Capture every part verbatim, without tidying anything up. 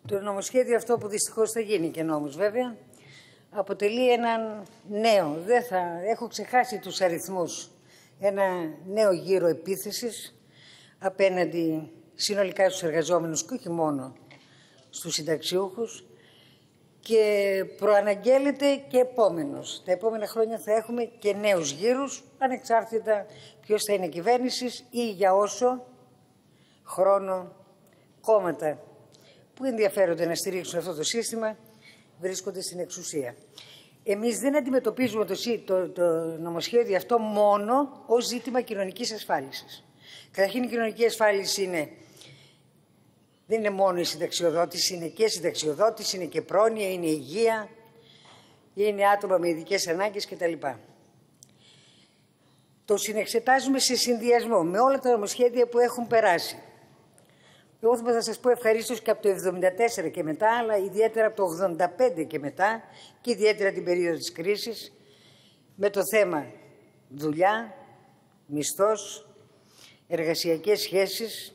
Το νομοσχέδιο αυτό, που δυστυχώς θα γίνει και νόμος βέβαια, αποτελεί έναν νέο, δεν θα, έχω ξεχάσει τους αριθμούς, ένα νέο γύρο επίθεσης απέναντι συνολικά στους εργαζόμενους και όχι μόνο στους συνταξιούχους, και προαναγγέλλεται και επόμενος. Τα επόμενα χρόνια θα έχουμε και νέους γύρους, ανεξάρτητα ποιος θα είναι κυβέρνησης ή για όσο χρόνο κόμματα που ενδιαφέρονται να στηρίξουν αυτό το σύστημα βρίσκονται στην εξουσία. Εμείς δεν αντιμετωπίζουμε το, το, το νομοσχέδιο αυτό μόνο ως ζήτημα κοινωνικής ασφάλισης. Καταρχήν, η κοινωνική ασφάλιση είναι, δεν είναι μόνο η συνταξιοδότηση, είναι και συνταξιοδότηση, είναι και πρόνοια, είναι υγεία, είναι άτομα με ειδικές ανάγκες κτλ. Το συνεξετάζουμε σε συνδυασμό με όλα τα νομοσχέδια που έχουν περάσει. Εγώ θα σας πω ευχαρίστως και από το εβδομήντα τέσσερα και μετά, αλλά ιδιαίτερα από το ογδόντα πέντε και μετά, και ιδιαίτερα την περίοδο της κρίσης, με το θέμα δουλειά, μισθός, εργασιακές σχέσεις.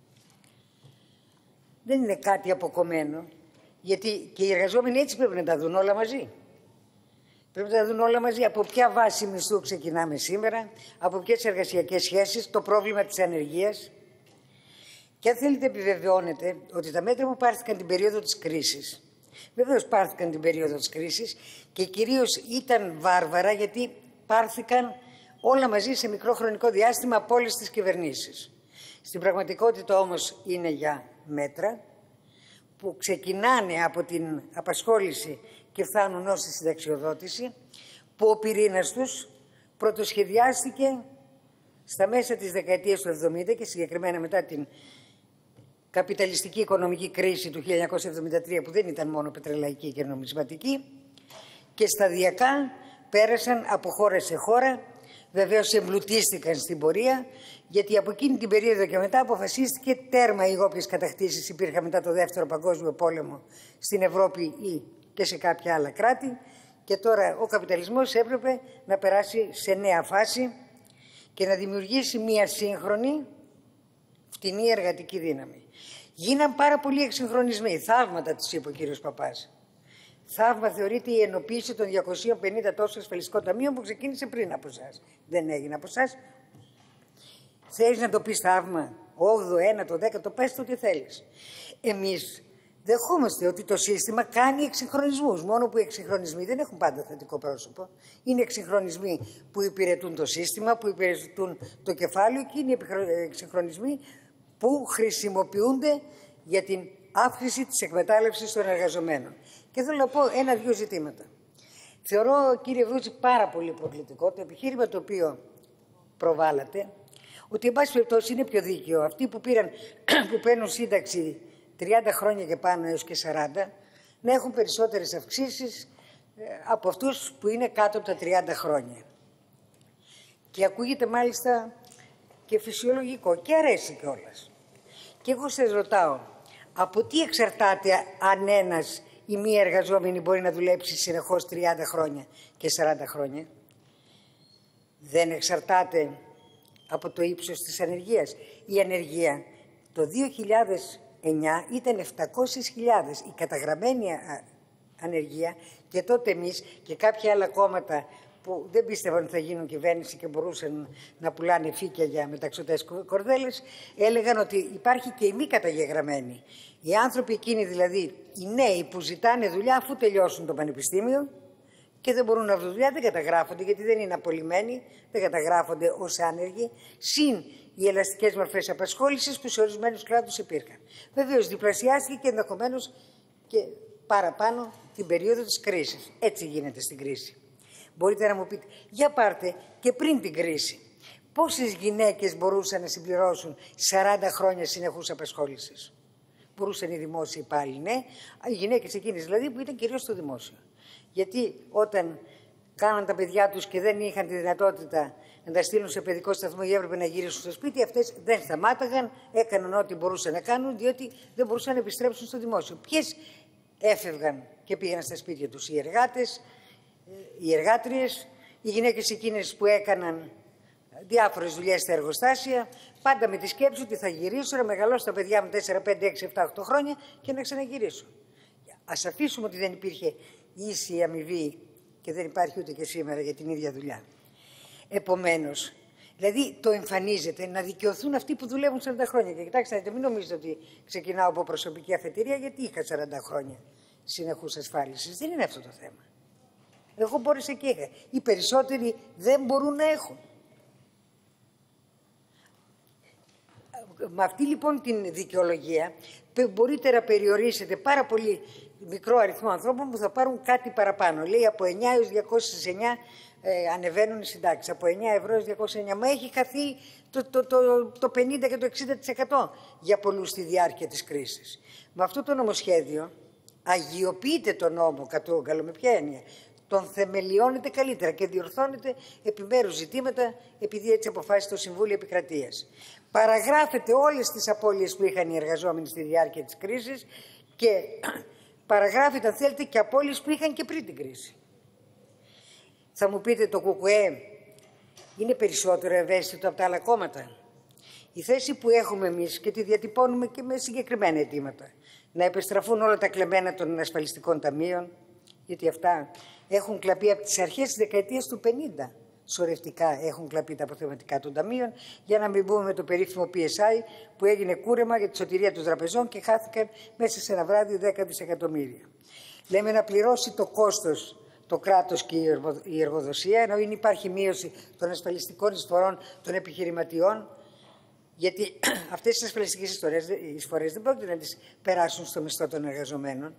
Δεν είναι κάτι αποκομμένο, γιατί και οι εργαζόμενοι έτσι πρέπει να τα δουν όλα μαζί. Πρέπει να τα δουν όλα μαζί. Από ποια βάση μισθού ξεκινάμε σήμερα, από ποιες εργασιακές σχέσεις, το πρόβλημα της ανεργίας. Και αν θέλετε, επιβεβαιώνετε ότι τα μέτρα που πάρθηκαν την περίοδο της κρίσης, βεβαίως πάρθηκαν την περίοδο της κρίσης και κυρίως ήταν βάρβαρα, γιατί πάρθηκαν όλα μαζί σε μικρό χρονικό διάστημα από όλες τις κυβερνήσεις. Στην πραγματικότητα όμως είναι για μέτρα που ξεκινάνε από την απασχόληση και φτάνουν ως τη συνταξιοδότηση, που ο πυρήνας τους πρωτοσχεδιάστηκε στα μέσα της δεκαετίας του εβδομήντα και συγκεκριμένα μετά την καπιταλιστική οικονομική κρίση του χίλια εννιακόσια εβδομήντα τρία, που δεν ήταν μόνο πετρελαϊκή και νομισματική, και σταδιακά πέρασαν από χώρα σε χώρα. Βεβαίως εμπλουτίστηκαν στην πορεία, γιατί από εκείνη την περίοδο και μετά αποφασίστηκε τέρμα οι όποιες κατακτήσεις υπήρχαν μετά το Δεύτερο Παγκόσμιο Πόλεμο στην Ευρώπη ή και σε κάποια άλλα κράτη, και τώρα ο καπιταλισμός έπρεπε να περάσει σε νέα φάση και να δημιουργήσει μία σύγχρονη φτηνή εργατική δύναμη. Γίναν πάρα πολλοί εξυγχρονισμοί, θαύματα, τους είπε ο κύριος Παπάς. Θαύμα θεωρείται η ενοποίηση των διακοσίων πενήντα τόσο ασφαλιστικών ταμείων που ξεκίνησε πριν από εσάς. Δεν έγινε από εσάς. Θέλεις να το πεις θαύμα, όγδοο, ένα, το δέκατο, πες το τι θέλεις. Εμείς δεχόμαστε ότι το σύστημα κάνει εξυγχρονισμούς, μόνο που οι εξυγχρονισμοί δεν έχουν πάντα θετικό πρόσωπο. Είναι εξυγχρονισμοί που υπηρετούν το σύστημα, που υπηρετούν το κεφάλαιο, και είναι εξυγχρονισμοί που χρησιμοποιούνται για την αύξηση της εκμετάλλευσης των εργαζομένων. Και θέλω να πω ένα-δυο ζητήματα. Θεωρώ, κύριε Βρούτση, πάρα πολύ προκλητικό το επιχείρημα το οποίο προβάλλατε, ότι εν πάση περιπτώσει είναι πιο δίκαιο αυτοί που, πήραν, που παίρνουν σύνταξη τριάντα χρόνια και πάνω έως και σαράντα να έχουν περισσότερες αυξήσεις από αυτούς που είναι κάτω από τα τριάντα χρόνια. Και ακούγεται μάλιστα και φυσιολογικό και αρέσει κιόλας. Και εγώ σας ρωτάω, από τι εξαρτάται αν ένας ή μία εργαζόμενη μπορεί να δουλέψει συνεχώς τριάντα χρόνια και σαράντα χρόνια? Δεν εξαρτάται από το ύψος της ανεργίας. Η ανεργία το δύο χιλιάδες εννιά ήταν επτακόσιες χιλιάδες η καταγραμμένη ανεργία, και τότε εμείς και κάποια άλλα κόμματα που δεν πίστευαν ότι θα γίνουν κυβέρνηση και μπορούσαν να πουλάνε φύκια για μεταξωτές κορδέλες, έλεγαν ότι υπάρχει και η μη καταγεγραμμένη. Οι άνθρωποι εκείνοι, δηλαδή οι νέοι που ζητάνε δουλειά αφού τελειώσουν το πανεπιστήμιο και δεν μπορούν να βρουν δουλειά, δεν καταγράφονται, γιατί δεν είναι απολυμμένοι, δεν καταγράφονται ως άνεργοι, συν οι ελαστικές μορφές απασχόλησης που σε ορισμένους κλάδους υπήρχαν. Βεβαίως διπλασιάστηκε και ενδεχομένως και παραπάνω την περίοδο της κρίσης. Έτσι γίνεται στην κρίση. Μπορείτε να μου πείτε, για πάρτε και πριν την κρίση, πόσες γυναίκες μπορούσαν να συμπληρώσουν σαράντα χρόνια συνεχούς απασχόλησης? Μπορούσαν οι δημόσιοι υπάλληλοι, ναι, οι γυναίκες εκείνες δηλαδή που ήταν κυρίως στο δημόσιο. Γιατί όταν κάναν τα παιδιά τους και δεν είχαν τη δυνατότητα να τα στείλουν σε παιδικό σταθμό ή έπρεπε να γυρίσουν στο σπίτι, αυτές δεν σταμάταγαν, έκαναν ό,τι μπορούσαν να κάνουν, διότι δεν μπορούσαν να επιστρέψουν στο δημόσιο. Ποιες έφευγαν και πήγαιναν στα σπίτια τους? Οι εργάτες, οι εργάτριες, οι γυναίκες εκείνες που έκαναν διάφορες δουλειές στα εργοστάσια, πάντα με τη σκέψη ότι θα γυρίσω, να μεγαλώσω τα παιδιά μου τέσσερα, πέντε, έξι, επτά, οκτώ χρόνια και να ξαναγυρίσω. Ας αφήσουμε ότι δεν υπήρχε ίση αμοιβή και δεν υπάρχει ούτε και σήμερα για την ίδια δουλειά. Επομένως, δηλαδή το εμφανίζεται να δικαιωθούν αυτοί που δουλεύουν σαράντα χρόνια. Και κοιτάξτε, μην νομίζετε ότι ξεκινάω από προσωπική αφετηρία, γιατί είχα σαράντα χρόνια συνεχούς ασφάλισης. Δεν είναι αυτό το θέμα. Εγώ μπόρεσα και είχα. Οι περισσότεροι δεν μπορούν να έχουν. Με αυτή λοιπόν την δικαιολογία μπορείτε να περιορίσετε πάρα πολύ μικρό αριθμό ανθρώπων που θα πάρουν κάτι παραπάνω. Λέει από εννιά έως διακόσιες εννιά ε, ανεβαίνουν οι συντάξεις. Από εννιά ευρώ έως διακόσια εννιά. Μα έχει χαθεί το, το, το, το πενήντα και το εξήντα τοις εκατό για πολλούς στη διάρκεια της κρίσης. Με αυτό το νομοσχέδιο αγιοποιείται τον νόμο κατ' όγκαλο. Με ποια έννοια? Τον θεμελιώνεται καλύτερα και διορθώνεται επιμέρους ζητήματα, επειδή έτσι αποφάσισε το Συμβούλιο Επικρατείας. Παραγράφεται όλες τις απώλειες που είχαν οι εργαζόμενοι στη διάρκεια της κρίσης και παραγράφεται, αν θέλετε, και απώλειες που είχαν και πριν την κρίση. Θα μου πείτε, το ΚΚΕ είναι περισσότερο ευαίσθητο από τα άλλα κόμματα? Η θέση που έχουμε εμείς, και τη διατυπώνουμε και με συγκεκριμένα αιτήματα, να επιστραφούν όλα τα κλεμμένα των ασφαλιστικών ταμείων, γιατί αυτά έχουν κλαπεί από τις αρχές της δεκαετίας του πενήντα. Σωρευτικά έχουν κλαπεί τα αποθεματικά των ταμείων, για να μην μπούμε με το περίφημο πι ες άι που έγινε κούρεμα για τη σωτηρία των τραπεζών και χάθηκαν μέσα σε ένα βράδυ δέκα δισεκατομμύρια. Λέμε να πληρώσει το κόστος το κράτος και η εργοδοσία, ενώ δεν υπάρχει μείωση των ασφαλιστικών εισφορών των επιχειρηματιών, γιατί αυτές τις ασφαλιστικές εισφορές δεν πρόκειται να τις περάσουν στο μισθό των εργαζομένων.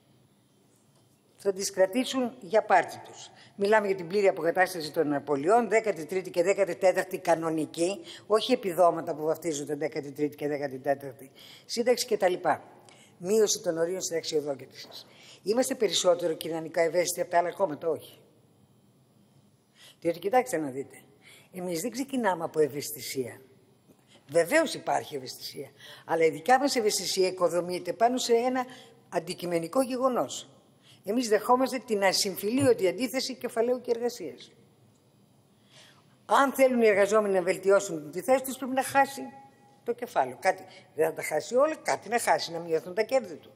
Θα τις κρατήσουν για πάρτι τους. Μιλάμε για την πλήρη αποκατάσταση των απολειών, δέκατη τρίτη και δέκατη τέταρτη κανονική, όχι επιδόματα που βαφτίζονται δέκατη τρίτη και δέκατη τέταρτη, σύνταξη κτλ. Μείωση των ορίων συνταξιοδότησης. Είμαστε περισσότερο κοινωνικά ευαίσθητοι από τα άλλα κόμματα? Όχι. Διότι κοιτάξτε να δείτε, εμείς δεν ξεκινάμε από ευαισθησία. Βεβαίως υπάρχει ευαισθησία, αλλά η δικιά μας ευαισθησία οικοδομείται πάνω σε ένα αντικειμενικό γεγονός. Εμείς δεχόμαστε την ασυμφιλίωτη αντίθεση κεφαλαίου και εργασίας. Αν θέλουν οι εργαζόμενοι να βελτιώσουν τη θέση τους, πρέπει να χάσει το κεφάλαιο. Κάτι, δεν θα τα χάσει όλα, κάτι να χάσει, να μειωθούν τα κέρδη του.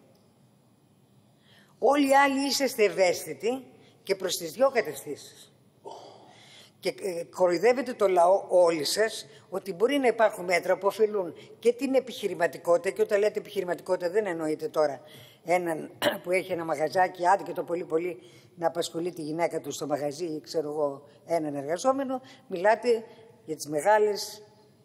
Όλοι οι άλλοι είσαστε ευαίσθητοι και προς τις δυο κατευθύνσεις. Και κοροϊδεύετε το λαό όλοι σας ότι μπορεί να υπάρχουν μέτρα που ωφελούν και την επιχειρηματικότητα, και όταν λέτε επιχειρηματικότητα δεν εννοείται τώρα έναν που έχει ένα μαγαζάκι, άντε και το πολύ πολύ να απασχολεί τη γυναίκα του στο μαγαζί ή ξέρω εγώ έναν εργαζόμενο, μιλάτε για τις μεγάλες,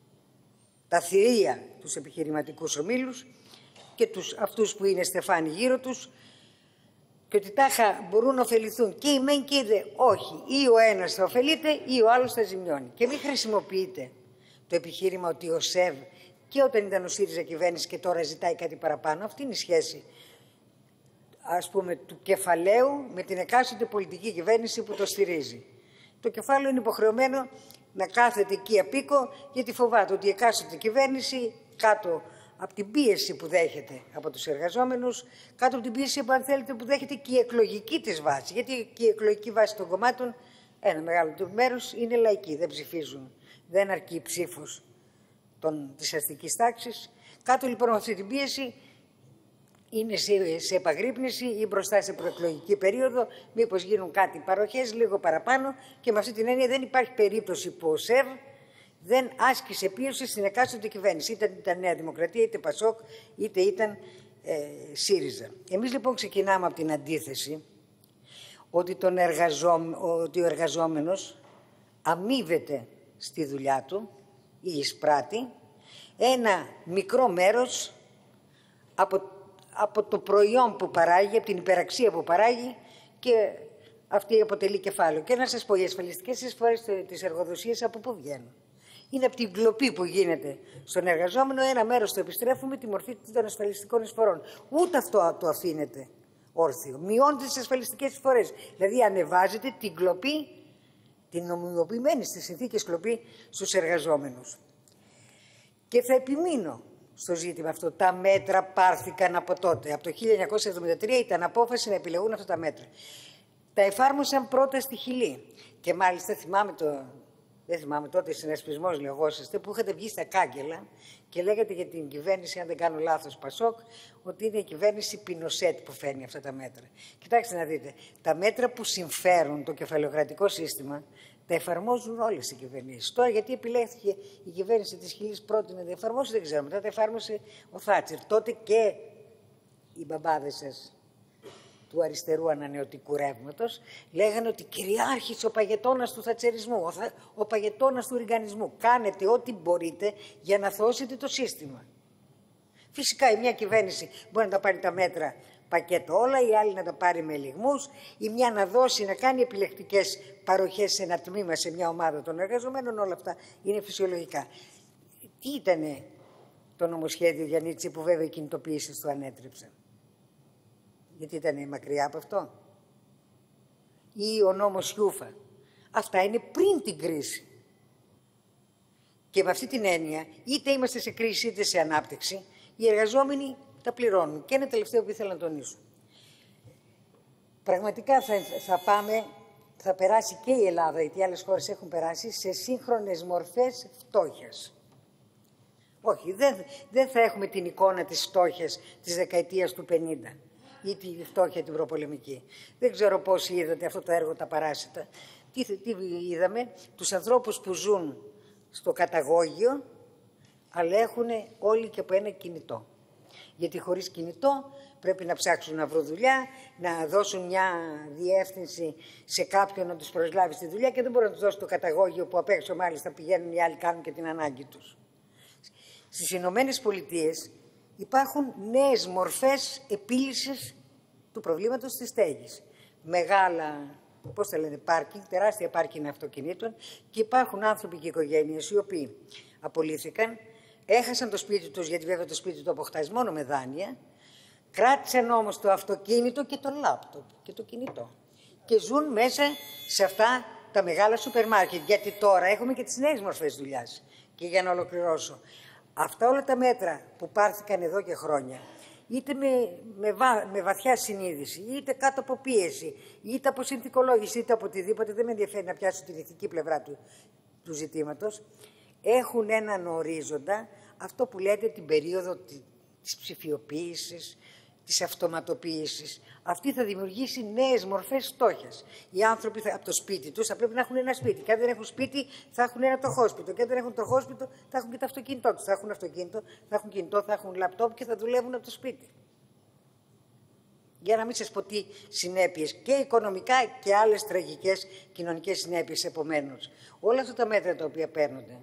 τα θηρία, τους επιχειρηματικούς ομίλους και τους, αυτούς που είναι στεφάνι γύρω τους, και ότι τάχα μπορούν να ωφεληθούν και οι μεν και οι δε. Όχι, ή ο ένας θα ωφελείται ή ο άλλος θα ζημιώνει. Και μην χρησιμοποιείτε το επιχείρημα ότι ο ΣΕΒ και όταν ήταν ο ΣΥΡΙΖΑ κυβέρνηση και τώρα ζητάει κάτι παραπάνω. Αυτή είναι η σχέση, ας πούμε, του κεφαλαίου με την εκάστοτε πολιτική κυβέρνηση που το στηρίζει. Το κεφάλαιο είναι υποχρεωμένο να κάθεται εκεί απίκο, γιατί φοβάται ότι η εκάστοτε κυβέρνηση κάτω από την πίεση που δέχεται από τους εργαζόμενους, κάτω από την πίεση που, αν θέλετε, που δέχεται και η εκλογική της βάση. Γιατί και η εκλογική βάση των κομμάτων, ένα μεγάλο μέρος, είναι λαϊκή, δεν ψηφίζουν. Δεν αρκεί η ψήφος των, της αστικής τάξης. Κάτω λοιπόν από αυτή την πίεση είναι σε, σε επαγρύπνηση ή μπροστά σε προεκλογική περίοδο, μήπως γίνουν κάτι παροχές λίγο παραπάνω, και με αυτή την έννοια δεν υπάρχει περίπτωση που ο ΣΕΒ δεν άσκησε πίεση στην εκάστοτε κυβέρνηση. Είτε ήταν Νέα Δημοκρατία, είτε Πασόκ, είτε ήταν ε, ΣΥΡΙΖΑ. Εμείς λοιπόν ξεκινάμε από την αντίθεση ότι, τον εργαζόμενο, ότι ο εργαζόμενος αμείβεται στη δουλειά του ή εισπράττει ένα μικρό μέρος από, από το προϊόν που παράγει, από την υπεραξία που παράγει, και αυτή αποτελεί κεφάλαιο. Και να σας πω, οι ασφαλιστικές εισφορές της εργοδοσίας από πού βγαίνουν? Είναι από την κλοπή που γίνεται στον εργαζόμενο, ένα μέρος το επιστρέφουμε τη μορφή των ασφαλιστικών εισφορών. Ούτε αυτό το αφήνεται όρθιο. Μειώνεται τις ασφαλιστικές εισφορές. Δηλαδή ανεβάζεται την κλοπή, την νομιμοποιημένη στις συνθήκες κλοπή στους εργαζόμενους. Και θα επιμείνω στο ζήτημα αυτό. Τα μέτρα πάρθηκαν από τότε. Από το χίλια εννιακόσια εβδομήντα τρία ήταν απόφαση να επιλεγούν αυτά τα μέτρα. Τα εφάρμοσαν πρώτα στη Χιλή. Και μάλιστα θυμάμαι το, δεν θυμάμαι τότε, συνασπισμός λεγόσαστε, που είχατε βγει στα κάγκελα και λέγατε για την κυβέρνηση, αν δεν κάνω λάθος, Πασόκ, ότι είναι η κυβέρνηση Πινοσέτ που φέρνει αυτά τα μέτρα. Κοιτάξτε να δείτε, τα μέτρα που συμφέρουν το κεφαλαιοκρατικό σύστημα τα εφαρμόζουν όλες οι κυβερνήσεις. Τώρα, γιατί επιλέχθηκε η κυβέρνηση της Χιλής πρώτη να τα εφαρμόσει, δεν ξέρω. Μετά τα εφάρμοσε ο Θάτσερ. Τότε και οι μπαμπάδες σας του αριστερού ανανεωτικού ρεύματος λέγανε ότι κυριάρχησε ο παγετώνας του θατσερισμού, ο, θα, ο παγετώνας του ριγκανισμού. Κάνετε ό,τι μπορείτε για να θώσετε το σύστημα. Φυσικά η μια κυβέρνηση μπορεί να τα πάρει τα μέτρα πακέτο όλα, η άλλη να τα πάρει με λιγμούς, η μια να δώσει, να κάνει επιλεκτικές παροχές σε ένα τμήμα, σε μια ομάδα των εργαζομένων, όλα αυτά είναι φυσιολογικά. Τι ήτανε το νομοσχέδιο Γιαννίτση που βέβαια οι κινητοποιήσεις του ανέτρεψαν? Γιατί ήταν μακριά από αυτό? Ή ο νόμος Σιούφα. Αυτά είναι πριν την κρίση. Και με αυτή την έννοια, είτε είμαστε σε κρίση είτε σε ανάπτυξη, οι εργαζόμενοι τα πληρώνουν. Και ένα τελευταίο που ήθελα να τονίσω. Πραγματικά θα, θα πάμε, θα περάσει και η Ελλάδα, γιατί οι άλλες χώρες έχουν περάσει, σε σύγχρονες μορφές φτώχειας. Όχι, δεν, δεν θα έχουμε την εικόνα της φτώχειας της δεκαετίας του πενήντα. Ή τη φτώχεια την προπολεμική. Δεν ξέρω πώς είδατε αυτό το έργο «Τα Παράσιτα». Τι, τι είδαμε? Τους ανθρώπους που ζουν στο καταγόγιο, αλλά έχουν όλοι και από ένα κινητό. Γιατί χωρίς κινητό πρέπει να ψάξουν να βρουν δουλειά, να δώσουν μια διεύθυνση σε κάποιον να τους προσλάβει στη δουλειά και δεν μπορούν να τους δώσουν το καταγόγιο που απ' έξω μάλιστα πηγαίνουν οι άλλοι, κάνουν και την ανάγκη τους. Στις Ηνωμένες Πολιτείες υπάρχουν νέες μορφές επίλυσης του προβλήματος της στέγης. Μεγάλα, πώς τα λένε, πάρκινγκ, τεράστια πάρκινγκ αυτοκινήτων και υπάρχουν άνθρωποι και οικογένειες οι οποίοι απολύθηκαν, έχασαν το σπίτι τους, γιατί βέβαια το σπίτι το αποκτάς μόνο με δάνεια, κράτησαν όμως το αυτοκίνητο και το λάπτοπ και το κινητό και ζουν μέσα σε αυτά τα μεγάλα σούπερ μάρκετ, γιατί τώρα έχουμε και τις νέες μορφές δουλειάς. Και για να ολοκληρώσω, αυτά όλα τα μέτρα που πάρθηκαν εδώ και χρόνια, είτε με, με, βα, με βαθιά συνείδηση, είτε κάτω από πίεση, είτε από συνθηκολόγηση, είτε από οτιδήποτε, δεν με ενδιαφέρει να πιάσω την ηθική πλευρά του, του ζητήματος, έχουν έναν ορίζοντα, αυτό που λέτε την περίοδο της ψηφιοποίησης, της αυτοματοποίησης. Αυτή θα δημιουργήσει νέες μορφές φτώχειας. Οι άνθρωποι θα, από το σπίτι τους θα πρέπει να έχουν ένα σπίτι. Και αν δεν έχουν σπίτι, θα έχουν ένα τροχόσπιτο. Και αν δεν έχουν τροχόσπιτο, θα έχουν και το αυτοκίνητό τους. Θα έχουν αυτοκίνητο, θα έχουν κινητό, θα έχουν λαπτόπ και θα δουλεύουν από το σπίτι. Για να μην σας πω τι συνέπειες και οικονομικά και άλλες τραγικές κοινωνικές συνέπειες επομένως. Όλα αυτά τα μέτρα τα οποία παίρνονται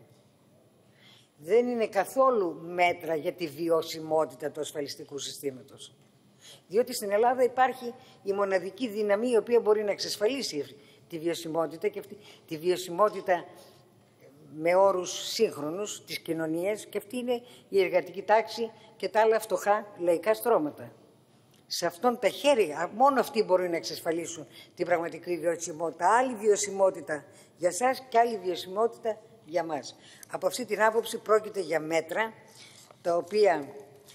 δεν είναι καθόλου μέτρα για τη βιωσιμότητα του ασφαλιστικού συστήματος. Διότι στην Ελλάδα υπάρχει η μοναδική δύναμη η οποία μπορεί να εξασφαλίσει τη βιωσιμότητα και αυτή, τη βιωσιμότητα με όρους σύγχρονους της κοινωνίας, και αυτή είναι η εργατική τάξη και τα άλλα φτωχά λαϊκά στρώματα. Σε αυτόν τα χέρια, μόνο αυτοί μπορούν να εξασφαλίσουν την πραγματική βιωσιμότητα. Άλλη βιωσιμότητα για σας και άλλη βιωσιμότητα για μας. Από αυτή την άποψη πρόκειται για μέτρα τα οποία,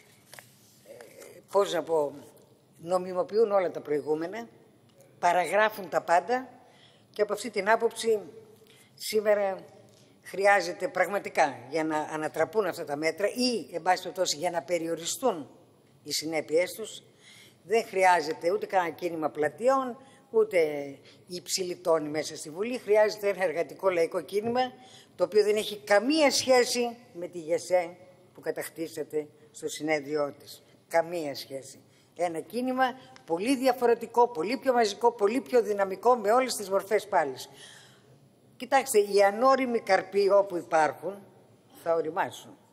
πώς να πω, νομιμοποιούν όλα τα προηγούμενα, παραγράφουν τα πάντα και από αυτή την άποψη σήμερα χρειάζεται πραγματικά για να ανατραπούν αυτά τα μέτρα ή, εν πάση περιπτώσει, για να περιοριστούν οι συνέπειές τους, δεν χρειάζεται ούτε κανένα κίνημα πλατιών, ούτε υψηλή τόνη μέσα στη Βουλή. Χρειάζεται ένα εργατικό λαϊκό κίνημα, το οποίο δεν έχει καμία σχέση με τη ΓΕΣΕ που κατακτήσατε στο συνέδριό της. Καμία σχέση. Ένα κίνημα πολύ διαφορετικό, πολύ πιο μαζικό, πολύ πιο δυναμικό, με όλες τις μορφές πάλης. Κοιτάξτε, οι ανώριμοι καρποί όπου υπάρχουν θα οριμάσουν.